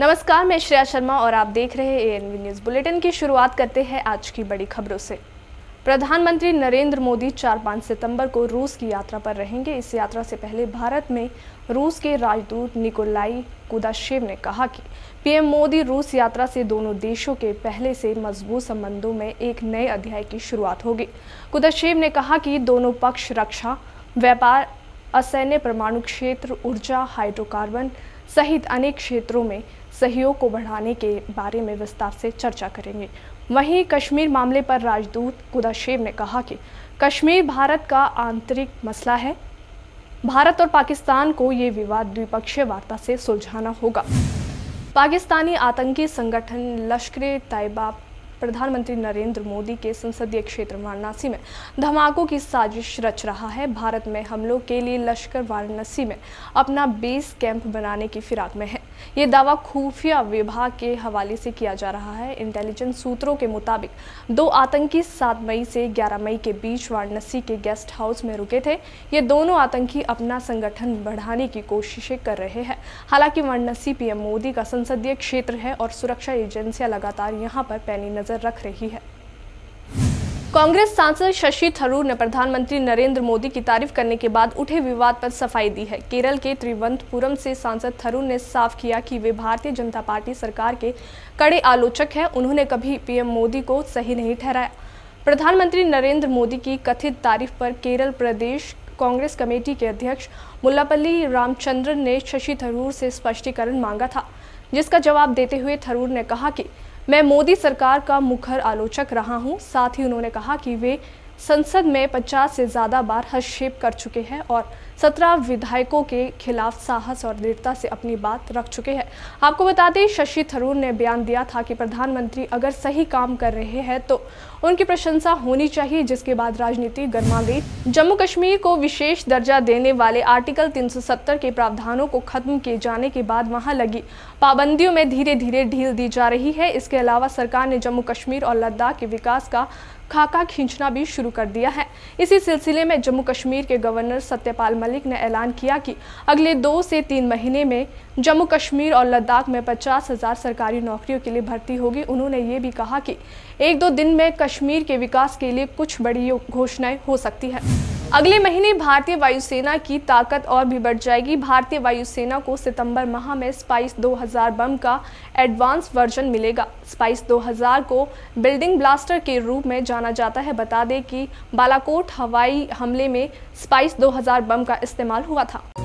नमस्कार, मैं श्रेया शर्मा और आप देख रहे हैं एएनवी न्यूज़ बुलेटिन की शुरुआत करते हैं आज की बड़ी खबरों से। प्रधानमंत्री नरेंद्र मोदी 4-5 सितंबर को रूस की यात्रा पर रहेंगे। इस यात्रा से पहले भारत में रूस के राजदूत निकोलाई कुदाशेव ने कहा कि पीएम मोदी रूस यात्रा से दोनों देशों के पहले से मजबूत संबंधों में एक नए अध्याय की शुरुआत होगी। कुदाशेव ने कहा कि दोनों पक्ष रक्षा, व्यापार, असैन्य परमाणु क्षेत्र, ऊर्जा, हाइड्रोकार्बन सहित अनेक क्षेत्रों में सहयोग को बढ़ाने के बारे में विस्तार से चर्चा करेंगे। वहीं कश्मीर मामले पर राजदूत कुदाशेव ने कहा कि कश्मीर भारत का आंतरिक मसला है। भारत और पाकिस्तान को ये विवाद द्विपक्षीय वार्ता से सुलझाना होगा। पाकिस्तानी आतंकी संगठन लश्कर-ए-तैयबा प्रधानमंत्री नरेंद्र मोदी के संसदीय क्षेत्र वाराणसी में धमाकों की साजिश रच रहा है। भारत में हमलों के लिए लश्कर वाराणसी में अपना बेस कैंप बनाने की फिराक में है। ये दावा खुफिया विभाग के हवाले से किया जा रहा है। इंटेलिजेंस सूत्रों के मुताबिक 2 आतंकी 7 मई से 11 मई के बीच वाराणसी के गेस्ट हाउस में रुके थे। ये दोनों आतंकी अपना संगठन बढ़ाने की कोशिशें कर रहे हैं। हालांकि वाराणसी पीएम मोदी का संसदीय क्षेत्र है और सुरक्षा एजेंसियां लगातार यहां पर पैनी नजर रख रही है। कांग्रेस सांसद शशि थरूर ने प्रधानमंत्री नरेंद्र मोदी की तारीफ करने के बाद उठे विवाद पर सफाई दी है। केरल के त्रिवंतपुरम से सांसद थरूर ने साफ किया कि वे भारतीय जनता पार्टी सरकार के कड़े आलोचक हैं। उन्होंने कभी पीएम मोदी को सही नहीं ठहराया। प्रधानमंत्री नरेंद्र मोदी की कथित तारीफ पर केरल प्रदेश कांग्रेस कमेटी के अध्यक्ष मुल्लापल्ली रामचंद्रन ने शशि थरूर से स्पष्टीकरण मांगा था, जिसका जवाब देते हुए थरूर ने कहा कि मैं मोदी सरकार का मुखर आलोचक रहा हूं। साथ ही उन्होंने कहा कि वे संसद में 50 से ज्यादा बार हस्तक्षेप कर चुके हैं और 17 विधायकों के खिलाफ साहस और दृढ़ता से अपनी बात रख चुके हैं। आपको बता दें, शशि थरूर ने बयान दिया था कि प्रधानमंत्री अगर सही काम कर रहे हैं तो उनकी प्रशंसा होनी चाहिए, जिसके बाद राजनीति गर्मा गई। जम्मू कश्मीर को विशेष दर्जा देने वाले आर्टिकल 370 के प्रावधानों को खत्म किए जाने के बाद वहां लगी पाबंदियों में धीरे धीरे ढील दी जा रही है। इसके अलावा सरकार ने जम्मू कश्मीर और लद्दाख के विकास का खाका खींचना भी शुरू कर दिया है। इसी सिलसिले में जम्मू कश्मीर के गवर्नर सत्यपाल मलिक ने ऐलान किया कि अगले 2 से 3 महीने में जम्मू कश्मीर और लद्दाख में 50,000 सरकारी नौकरियों के लिए भर्ती होगी। उन्होंने ये भी कहा कि 1-2 दिन में कश्मीर के विकास के लिए कुछ बड़ी घोषणाएं हो सकती है। अगले महीने भारतीय वायुसेना की ताकत और भी बढ़ जाएगी। भारतीय वायुसेना को सितंबर माह में स्पाइस 2000 बम का एडवांस वर्जन मिलेगा। स्पाइस 2000 को बिल्डिंग ब्लास्टर के रूप में जाना जाता है। बता दें कि बालाकोट हवाई हमले में स्पाइस 2000 बम का इस्तेमाल हुआ था।